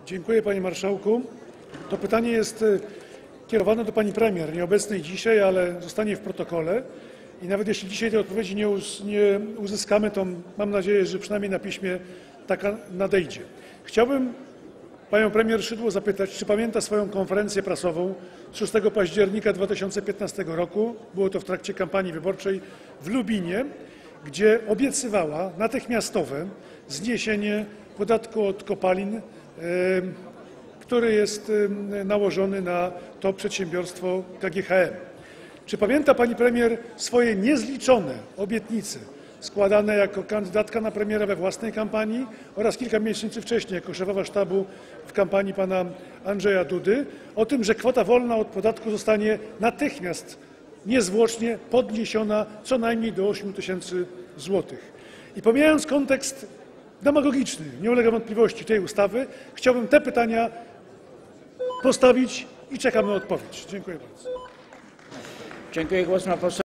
Dziękuję, panie marszałku. To pytanie jest kierowane do pani premier, nieobecnej dzisiaj, ale zostanie w protokole. I nawet jeśli dzisiaj tej odpowiedzi nie uzyskamy, to mam nadzieję, że przynajmniej na piśmie taka nadejdzie. Chciałbym panią premier Szydło zapytać, czy pamięta swoją konferencję prasową 6 października 2015 roku, było to w trakcie kampanii wyborczej w Lubinie, gdzie obiecywała natychmiastowe zniesienie podatku od kopalin, który jest nałożony na to przedsiębiorstwo KGHM. Czy pamięta pani premier swoje niezliczone obietnice składane jako kandydatka na premiera we własnej kampanii oraz kilka miesięcy wcześniej jako szefowa sztabu w kampanii pana Andrzeja Dudy o tym, że kwota wolna od podatku zostanie natychmiast, niezwłocznie podniesiona co najmniej do 8 000 złotych? I pomijając kontekst demagogiczny, nie ulega wątpliwości, tej ustawy, chciałbym te pytania postawić i czekam na odpowiedź. Dziękuję bardzo. Dziękuję. Głos ma poseł